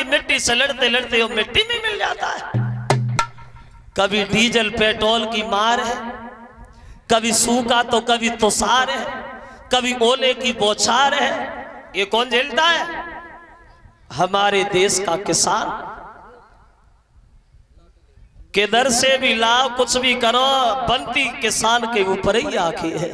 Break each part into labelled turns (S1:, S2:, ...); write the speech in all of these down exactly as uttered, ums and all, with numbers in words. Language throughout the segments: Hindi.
S1: की मिट्टी से लड़ते लड़ते वो मिट्टी में मिल जाता है। कभी डीजल पेट्रोल की मार है, कभी सूखा तो कभी तुषार है, कभी ओले की बौछार है। ये कौन झेलता है? हमारे देश का किसान। किधर से भी लाओ कुछ भी करो, बनती किसान के ऊपर ही आखिर है।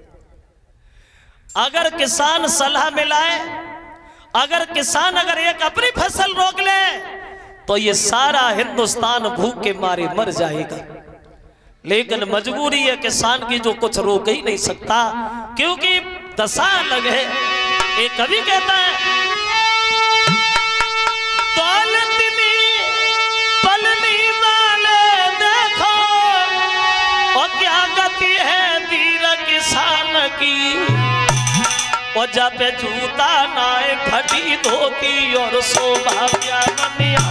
S1: अगर किसान सलाह मिलाए, अगर किसान अगर एक अपनी फसल रोक ले तो ये सारा हिंदुस्तान भूख के मारे मर जाएगा। लेकिन मजबूरी है किसान की, जो कुछ रोक ही नहीं सकता, क्योंकि दशा अलग है। एक कवि कहता है, दौलत में पलनी वाले देखो और क्या गति है वीर किसान की। और जब जूता नाए फटी धोती और शोभा ज्ञानिया।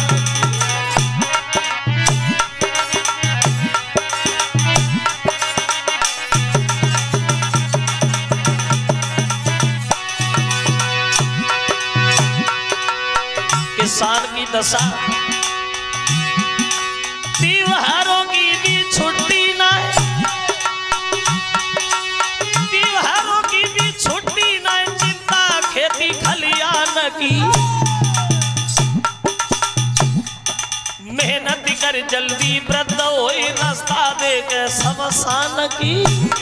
S1: किसान की दशा, त्योहारों की भी छुट्टी ना है, त्योहारों की भी छुट्टी ना है, चिंता खेती खलियान की। मेहनत कर जल्दी वृद्ध होई, रास्ता देख शमशान की।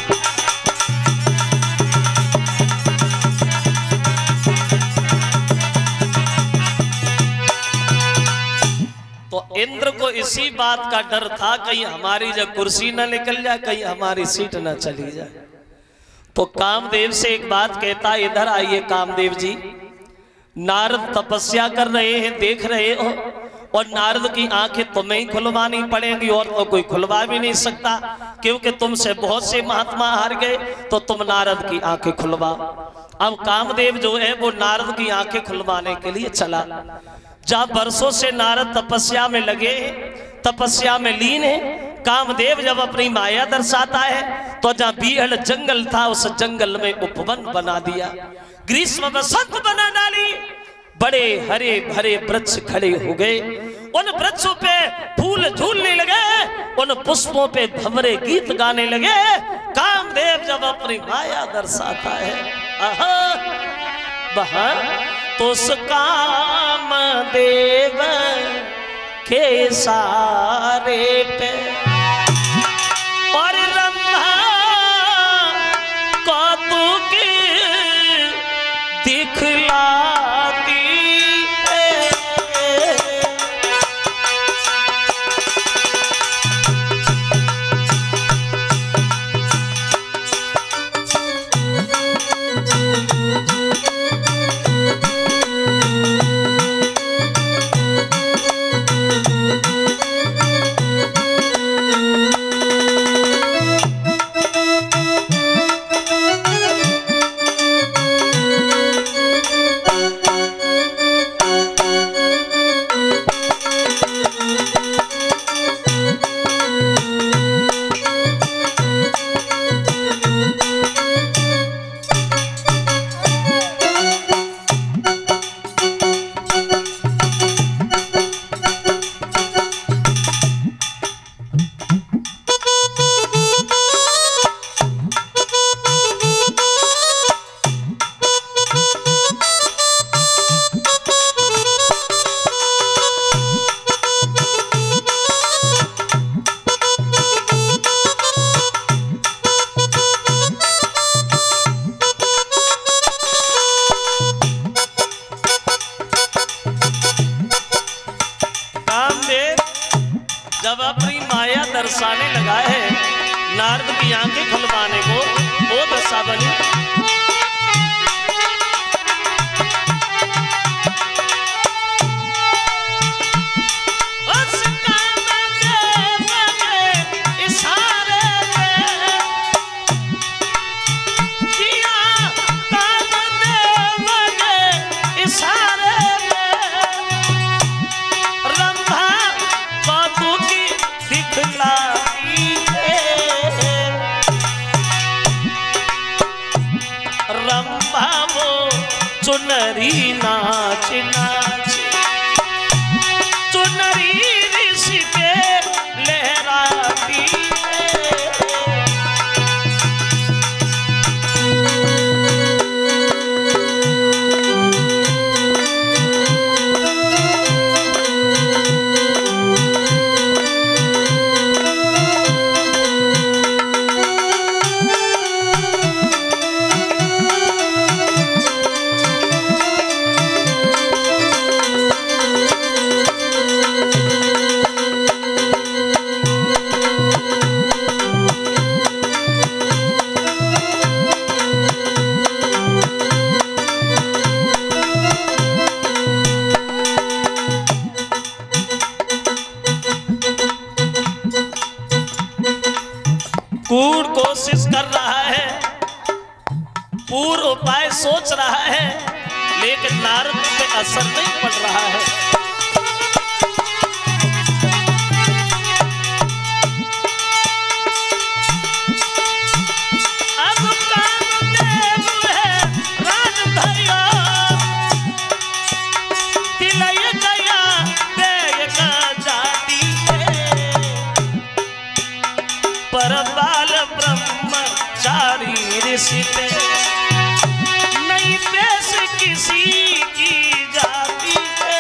S1: तो इंद्र को इसी बात का डर था, कहीं हमारी जब कुर्सी न निकल जाए, कहीं हमारी सीट न चली जाए। तो कामदेव से एक बात कहता, इधर आइए कामदेव जी। नारद तपस्या कर रहे हैं, देख रहे हो, और नारद की आंखें तुम्हें ही खुलवानी पड़ेंगी, और तो कोई खुलवा भी नहीं सकता, क्योंकि तुमसे बहुत से महात्मा हार गए। तो तुम नारद की आंखें खुलवाओ। अब कामदेव जो है वो नारद की आंखें खुलवाने के लिए चला। जहां बरसों से नारद तपस्या में लगे, तपस्या में लीन है, कामदेव जब अपनी माया दर्शाता है तो जहां बीहड़ जंगल था उस जंगल में उपवन बना दिया, ग्रीष्म बसंत बना डाली। बड़े हरे भरे वृक्ष खड़े हो गए, उन वृक्षों पे फूल झूलने लगे, उन पुष्पों पे भंवरे गीत गाने लगे। कामदेव जब अपनी माया दर्शाता है, आहा बहा तो उस कामदेव के सारे पे और रंभा कौतुक दिखलाती है। जब अपनी माया दर्शाने लगा है, नारद की आंखें खुलवाने को वो दशा बनी। चुनरी नाच नाच पूर्ण कोशिश कर रहा है, पूर्ण उपाय सोच रहा है, लेकिन नारद पे असर नहीं पड़ रहा है। अब कामदेव है राज धैया, दिलय गया देय का जाती है, पर बाल ब्रह्मचारी ऋषि पे नहीं पेश किसी की जाती है।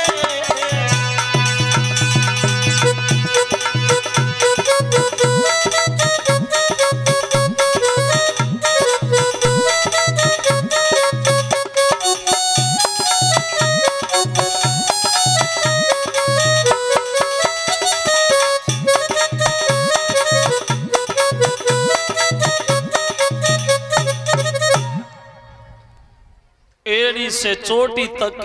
S1: एड़ी से चोटी तक